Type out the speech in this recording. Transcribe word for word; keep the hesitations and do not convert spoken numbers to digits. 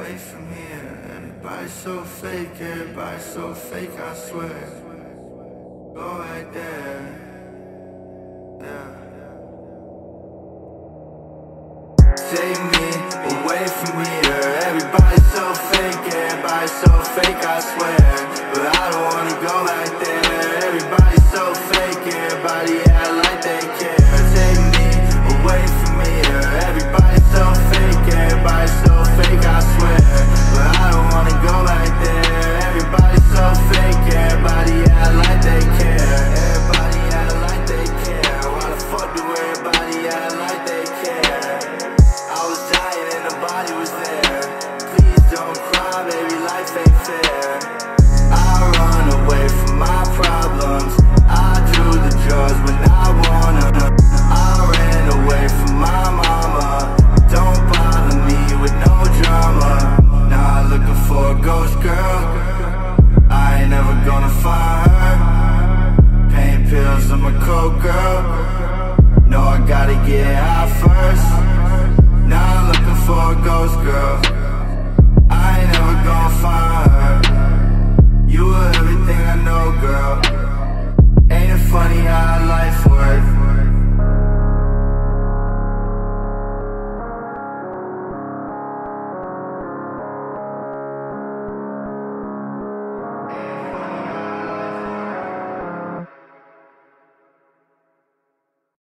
away from here. Everybody's so fake, everybody's so fake, I swear. Go right there, yeah. Take me away from here. Everybody's so fake, everybody's so fake, I swear. But I don't wanna go right there. Everybody's so fake, everybody